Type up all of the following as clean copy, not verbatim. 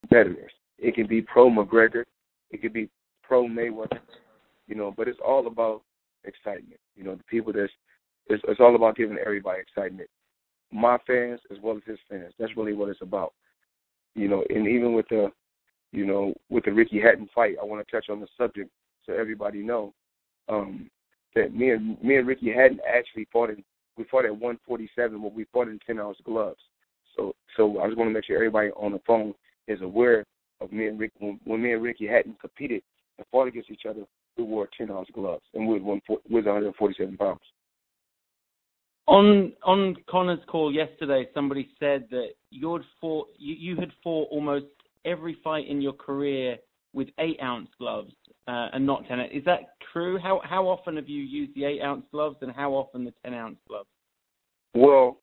competitors. It can be pro McGregor, it could be pro Mayweather, but it's all about excitement. The people it's all about giving everybody excitement. My fans as well as his fans. That's really what it's about. And even with the Ricky Hatton fight, I want to touch on the subject so everybody know that me and Ricky Hatton actually we fought at 147, but we fought in 10-ounce gloves. So I just want to make sure everybody on the phone is aware of me and Rick. When me and Ricky Hatton competed and fought against each other, we wore 10-ounce gloves, and we was 147 pounds. On Conor's call yesterday, somebody said that you had fought almost every fight in your career with 8-ounce gloves and not 10. Is that true? How often have you used the 8-ounce gloves, and how often the 10-ounce gloves? Well,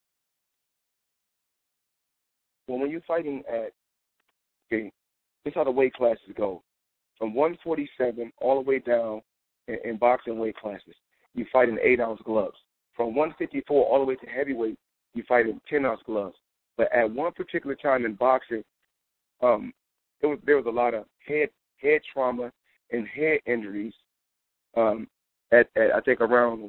when you're fighting this is how the weight classes go. From 147 all the way down in boxing weight classes, you fight in 8-ounce gloves. From 154 all the way to heavyweight, you fight in 10-ounce gloves. But at one particular time in boxing, there was a lot of head trauma and head injuries at I think around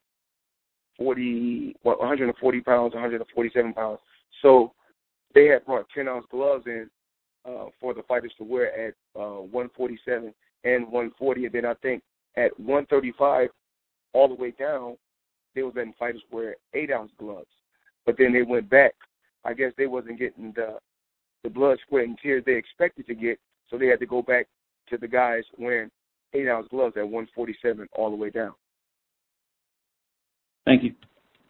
140 pounds, 147 pounds. So they had brought 10-ounce gloves in for the fighters to wear at 147 and 140. And then I think at 135 all the way down, they was letting fighters wear 8-ounce gloves. But then they went back. I guess they wasn't getting the blood, sweat, and tears they expected to get, so they had to go back to the guys wearing 8-ounce gloves at 147 all the way down. Thank you.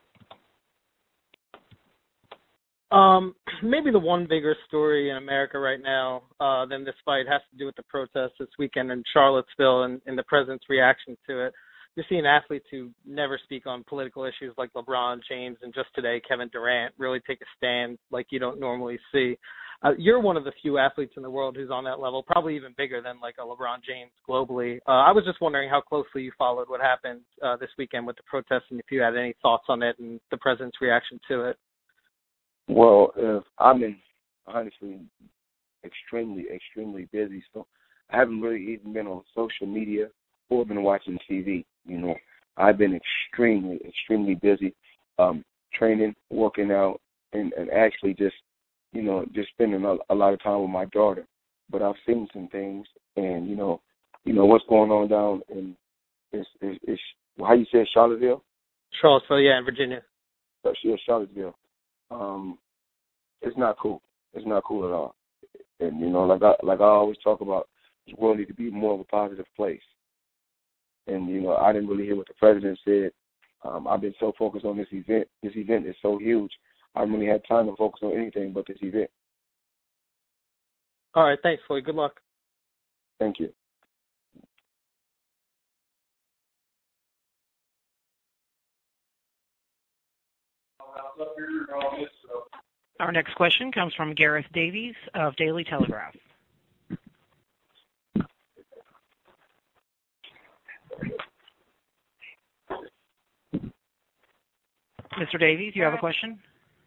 Maybe the one bigger story in America right now than this fight has to do with the protests this weekend in Charlottesville and the president's reaction to it. You're seeing athletes who never speak on political issues like LeBron James and just today Kevin Durant really take a stand like you don't normally see. You're one of the few athletes in the world who's on that level, probably even bigger than like a LeBron James globally. I was just wondering how closely you followed what happened this weekend with the protests and if you had any thoughts on it and the president's reaction to it. Well, I've been honestly extremely, extremely busy, so I haven't really even been on social media or been watching TV. I've been extremely, extremely busy training, working out, and actually just spending a lot of time with my daughter. But I've seen some things, and what's going on down in how you say Charlottesville? Charlottesville, yeah, in Virginia. Charlottesville. It's not cool. It's not cool at all. And like I always talk about, this world needs to be more of a positive place. And I didn't really hear what the president said. I've been so focused on this event. This event is so huge. I haven't really had time to focus on anything but this event. All right, thanks, Floyd. Good luck. Thank you. Our next question comes from Gareth Davies of Daily Telegraph. Mr. Davies, you have a question?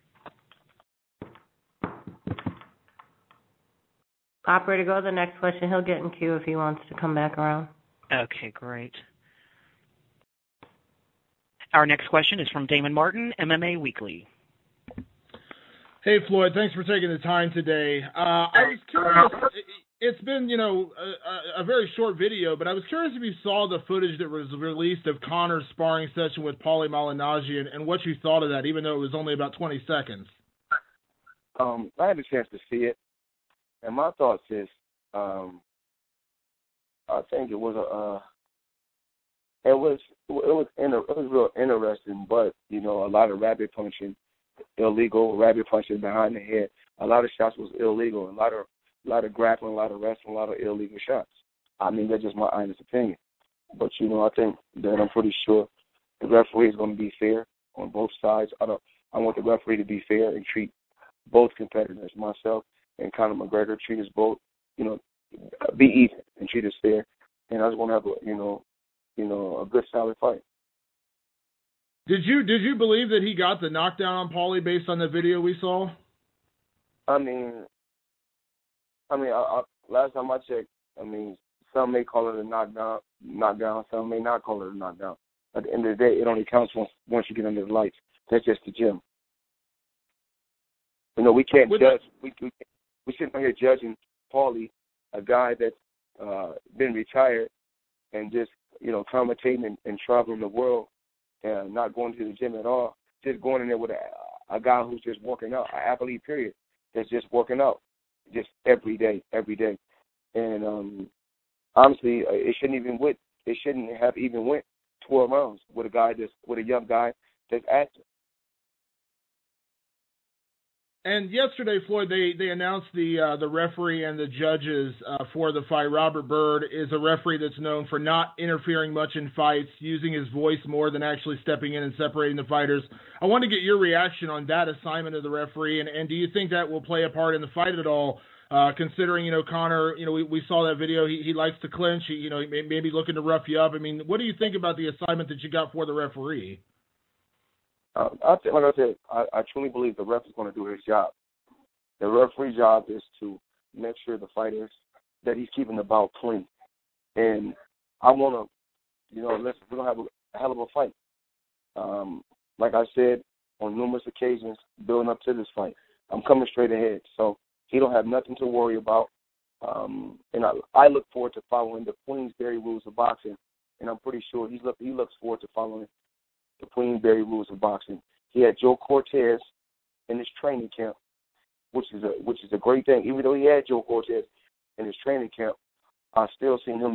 Operator, go to the next question. He'll get in queue if he wants to come back around. Okay, great. Our next question is from Damon Martin, MMA Weekly. Hey, Floyd, thanks for taking the time today. I was curious, it's been, a very short video, but I was curious if you saw the footage that was released of Conor's sparring session with Paulie Malignaggi and what you thought of that, even though it was only about 20 seconds. I had a chance to see it, and my thoughts is, I think it was real interesting, but a lot of rabbit punching, illegal rabbit punching behind the head. A lot of shots was illegal. A lot of grappling, a lot of wrestling, a lot of illegal shots. I mean, that's just my honest opinion. But I think that I'm pretty sure the referee is going to be fair on both sides. I want the referee to be fair and treat both competitors, myself and Conor McGregor, treat us both, be even and treat us fair. And I just want to have a good solid fight. Did you believe that he got the knockdown on Paulie based on the video we saw? I mean, I mean, last time I checked, I mean, some may call it a knockdown. Some may not call it a knockdown. At the end of the day, it only counts once you get under the lights. That's just the gym. You know, we can't judge. We sitting here judging Paulie, a guy that's been retired and just, you know, commentating and traveling the world and not going to the gym at all. Just going in there with a guy who's just working out, an athlete, period, that's just working out just every day. And honestly, it shouldn't have even went 12 rounds with a young guy that's active. And yesterday, Floyd, they announced the referee and the judges for the fight. Robert Byrd is a referee that's known for not interfering much in fights, using his voice more than actually stepping in and separating the fighters. I want to get your reaction on that assignment of the referee, and do you think that will play a part in the fight at all? Considering, you know, Conor, you know, we saw that video. He likes to clinch. He may be looking to rough you up. I mean, what do you think about the assignment that you got for the referee? Like I said, I truly believe the ref is going to do his job. The referee's job is to make sure the fighters that he's keeping the bout clean. And I want to, you know, listen, we're going to have a hell of a fight. Like I said on numerous occasions, building up to this fight, I'm coming straight ahead. So he don't have nothing to worry about. And I look forward to following the Queensberry rules of boxing, and I'm pretty sure he looks forward to following the Queensberry rules of boxing. He had Joe Cortez in his training camp, which is a great thing. Even though he had Joe Cortez in his training camp, I still seen him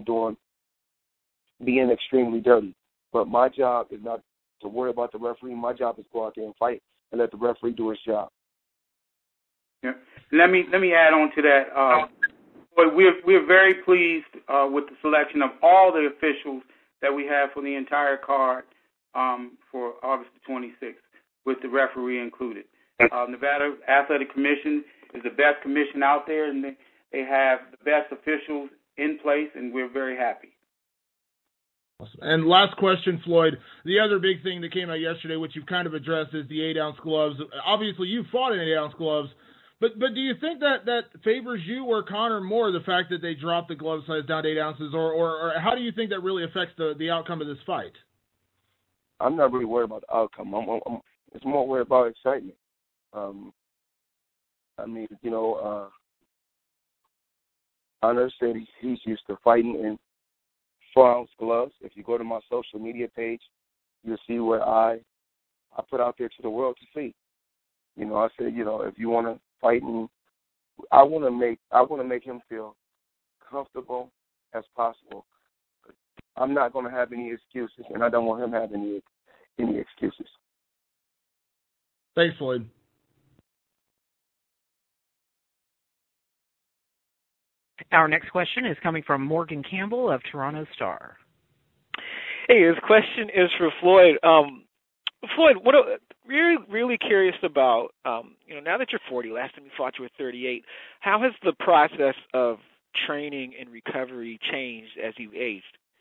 being extremely dirty. But my job is not to worry about the referee. My job is to go out there and fight and let the referee do his job. Yeah. Let me add on to that. We're very pleased with the selection of all the officials that we have for the entire card. For August the 26th, with the referee included. Nevada Athletic Commission is the best commission out there, and they have the best officials in place, and we're very happy. Awesome. And last question, Floyd. The other big thing that came out yesterday, which you've kind of addressed, is the 8-ounce gloves. Obviously, you fought in 8-ounce gloves, but do you think that favors you or Conor more, the fact that they dropped the glove size down to 8 ounces, or how do you think that really affects the outcome of this fight? I'm not really worried about the outcome. It's more worried about excitement. I mean, you know, Conor said he's used to fighting in 4-ounce gloves. If you go to my social media page, you'll see where I put out there to the world to see. You know, I said, you know, if you want to fight, I want to make him feel comfortable as possible. I'm not going to have any excuses, and I don't want him to have any excuses. Thanks, Floyd. Our next question is coming from Morgan Campbell of Toronto Star. Hey, this question is for Floyd. Floyd, what really curious about, now that you're 40, last time you fought you were 38, how has the process of training and recovery changed as you've aged?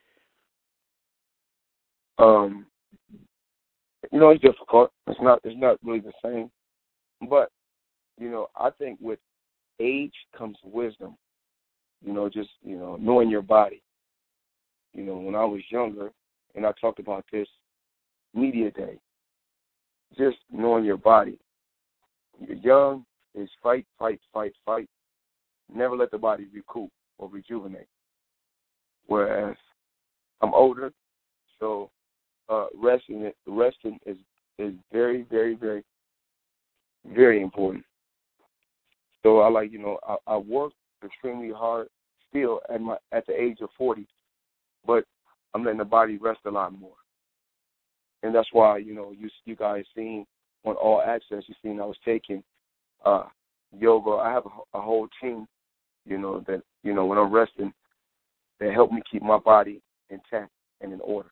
You know, it's difficult. It's not really the same. But, you know, I think with age comes wisdom. You know, just, you know, knowing your body. You know, when I was younger, and I talked about this media day, just knowing your body. You're young, is fight. Never let the body recoup or rejuvenate. Whereas I'm older, so resting is very, very, very, very important. So I like, you know, I work extremely hard still at the age of 40, but I'm letting the body rest a lot more. And that's why, you know, you guys seen on All Access, you seen I was taking yoga. I have a whole team, you know, that, you know, when I'm resting, they help me keep my body intact and in order.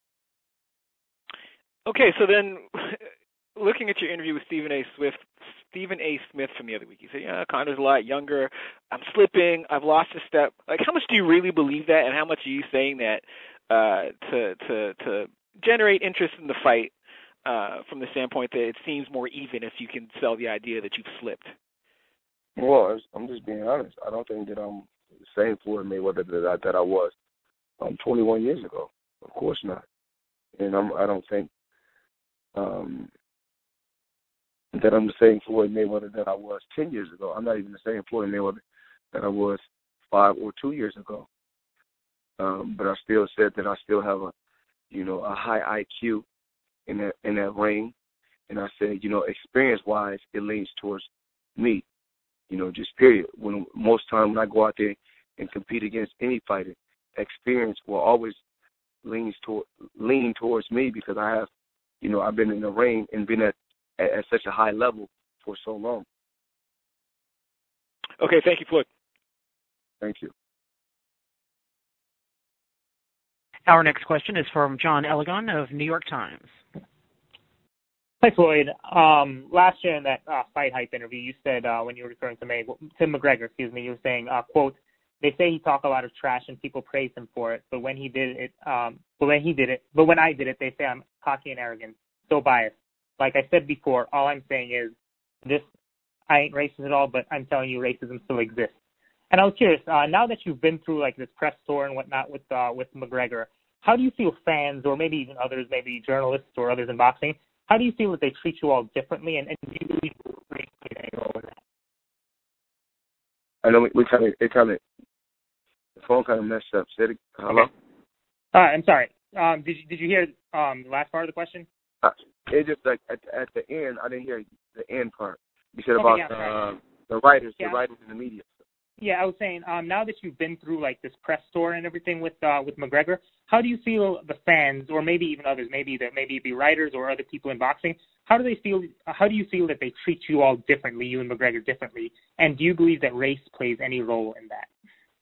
Okay, so then looking at your interview with Stephen A. Smith from the other week, you said, yeah, Conor's a lot younger. I'm slipping. I've lost a step. Like, how much do you really believe that, and how much are you saying that to generate interest in the fight from the standpoint that it seems more even if you can sell the idea that you've slipped? Well, I'm just being honest. I don't think that I'm the same Floyd Mayweather that I was 21 years ago. Of course not. And I don't think that I'm the same Floyd Mayweather that I was 10 years ago. I'm not even the same Floyd Mayweather that I was 5 or 2 years ago. But I still said that I still have a high IQ in that ring. And I said, experience-wise, it leans towards me, just period. Most time when I go out there and compete against any fighter, experience will always lean towards me because I have, I've been in the ring and been at such a high level for so long. Okay, thank you, Floyd. Thank you. Our next question is from John Elegant of New York Times. Hi, Floyd. Last year in that Fight Hype interview, you said when you were referring to McGregor, you were saying, quote, "They say he talk a lot of trash and people praise him for it, but when I did it, they say I'm cocky and arrogant, so biased. Like I said before, all I'm saying is this: I ain't racist at all, but I'm telling you, racism still exists." And I was curious, now that you've been through like this press tour and whatnot with McGregor, how do you feel fans, or maybe even others, maybe journalists or others in boxing, how do you feel that they treat you all differently, and do you believe race played any role in that? I know the phone kind of messed up. Say it. Hello? I'm sorry. Did you hear the last part of the question? It just like at the end, I didn't hear the end part. You said about the writers in the media. Yeah, I was saying, now that you've been through like this press tour and everything with McGregor, how do you feel the fans, or maybe even others, maybe it be writers or other people in boxing, how do you feel that they treat you all differently, you and McGregor differently, and do you believe that race plays any role in that?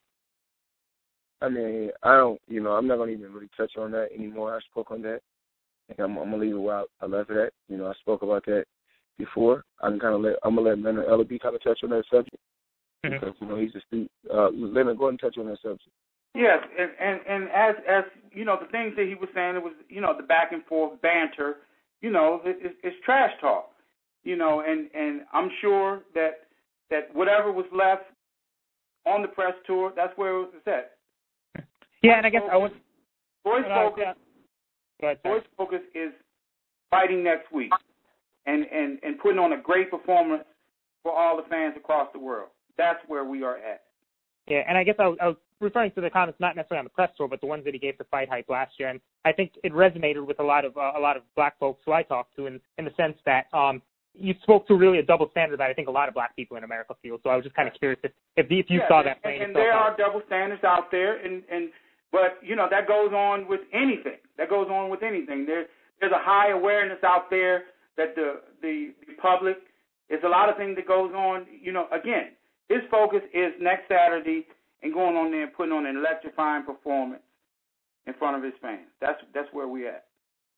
I mean, I don't, I'm not going to even really touch on that anymore. I spoke on that. I'm going to leave it where I left it at. I spoke about that before. I'm going to let Leonard Ellaby kind of touch on that subject. Because, he's a student. Leonard, go ahead and touch on that subject. Yes, and as the things that he was saying, it was, the back and forth banter, it's trash talk, and I'm sure that whatever was left on the press tour, that's where it was at. Yeah, and I guess Floyd's focus is fighting next week and putting on a great performance for all the fans across the world. That's where we are at. Yeah, and I guess I was referring to the comments not necessarily on the press tour, but the ones that he gave to Fight Hype last year, and I think it resonated with a lot of black folks who I talked to, in the sense that you spoke to really a double standard that I think a lot of black people in America feel. So I was just kind of curious if you saw that playing. And there are double standards out there, but that goes on with anything. There's a high awareness out there that the public. There's a lot of things that goes on. Again, his focus is next Saturday and going on there and putting on an electrifying performance in front of his fans. That's where we at.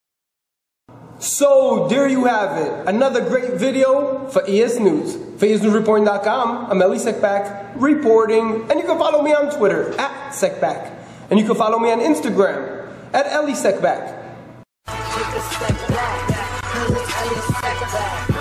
So there you have it. Another great video for ES News. For ESNewsReporting.com, I'm Ellie Sekback reporting, and you can follow me on Twitter @Sekback, and you can follow me on Instagram @Ellie Sekback.